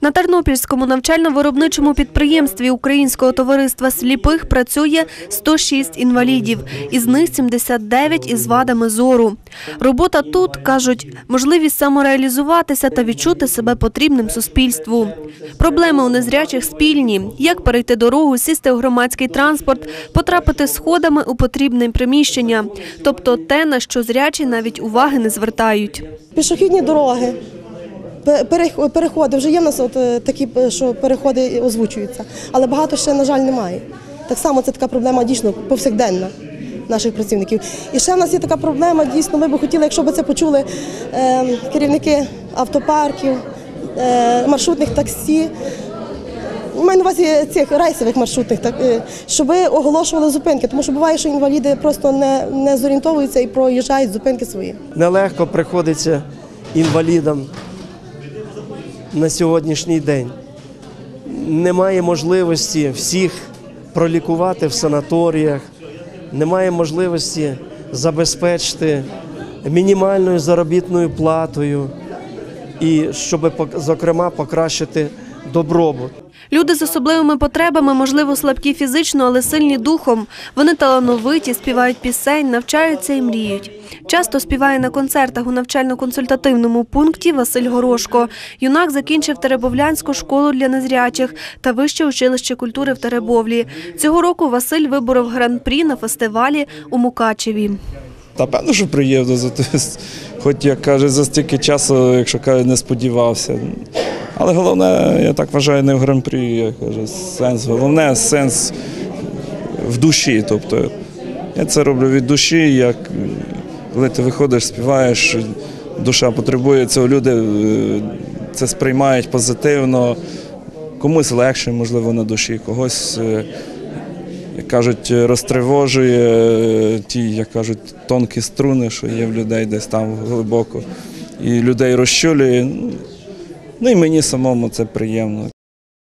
На Тернопільському навчально-виробничому підприємстві Українського товариства сліпих працює 106 інвалідів, із них 79 із вадами зору. Робота тут, кажуть, можливість самореалізуватися та відчути себе потрібним суспільству. Проблеми у незрячих спільні – як перейти дорогу, сісти у громадський транспорт, потрапити сходами у потрібне приміщення. Тобто те, на що зрячі навіть уваги не звертають. Пішохідні дороги. Переходи, вже є в нас такі, що переходи озвучуються, але багато ще, на жаль, немає. Так само це така проблема дійсно повсякденна наших працівників. І ще в нас є така проблема, дійсно, ми б хотіли, якщо б це почули керівники автопарків, маршрутних таксі, маю на увазі цих рейсових маршрутних, щоб оголошували зупинки, тому що буває, що інваліди просто не зорієнтовуються і проїжджають зупинки свої. Нелегко приходиться інвалідам на сьогоднішній день. Немає можливості всіх пролікувати в санаторіях, немає можливості забезпечити мінімальною заробітною платою і щоб, зокрема, покращити добробут. Люди з особливими потребами, можливо, слабкі фізично, але сильні духом. Вони талановиті, співають пісень, навчаються і мріють. Часто співає на концертах у навчально-консультативному пункті Василь Горошко. Юнак закінчив Теребовлянську школу для незрячих та Вище училище культури в Теребовлі. Цього року Василь виборов гран-прі на фестивалі у Мукачеві. Та певно, що приємно, хоч, як каже, за стільки часу, якщо каже, не сподівався. Але головне, я так вважаю, не в гран-прі, я кажу, сенс. Головне – сенс в душі. Тобто я це роблю від душі, як коли ти виходиш, співаєш, душа потребує цього, люди це сприймають позитивно. Комусь легше, можливо, на душі, когось, як кажуть, розтривожує ті, як кажуть, тонкі струни, що є в людей десь там глибоко. І людей розчулює. Ну і мені самому це приємно.